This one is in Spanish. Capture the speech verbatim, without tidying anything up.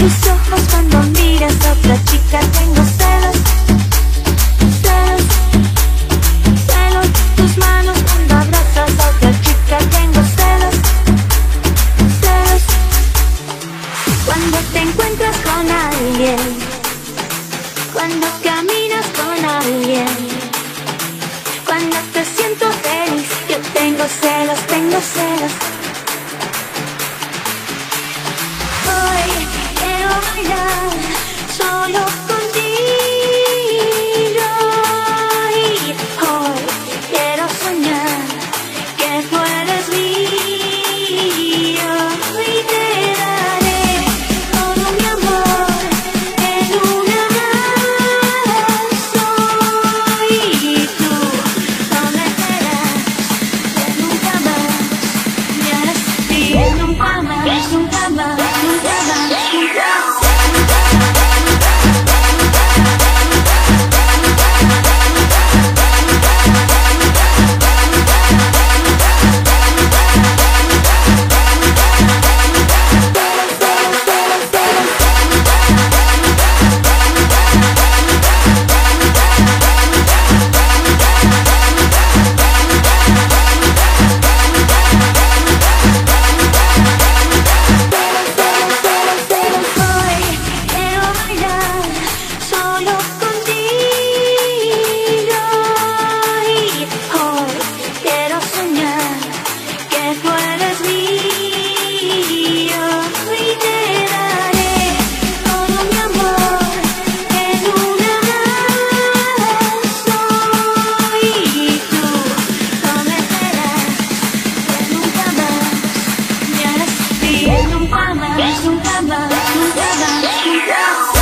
tus ojos cuando miras a otra chica, tengo celos, celos, celos. Tus manos cuando abrazas a otra chica, tengo celos, celos. Cuando te encuentras con alguien, cuando caminas con alguien, cuando te siento feliz, yo tengo celos, tengo celos. Hoy quiero bailar solo contigo y hoy quiero soñar que tú eres mío y te daré todo mi amor en un abrazo y tú prometerás que nunca más me harás sufrir, nunca más, nunca más, nunca más, nunca más. Hoy quiero bailar solo contigo y hoy quiero soñar que tú eres mío y te daré todo mi amor en un abrazo y tú prometerás que nunca más me harás sufrir, nunca más, nunca más, nunca más, nunca más.